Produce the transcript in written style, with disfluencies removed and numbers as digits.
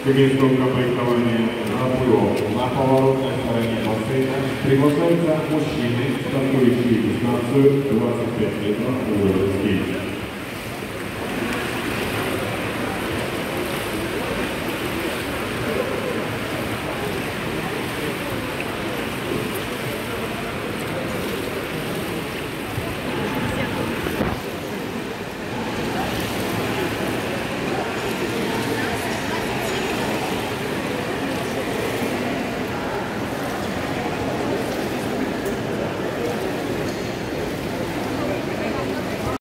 Гребенского проектования «Жабуров». На поворотной стороне бассейна приглашаются мужчины, стартующие дистанцию 25 метров уровня скейта.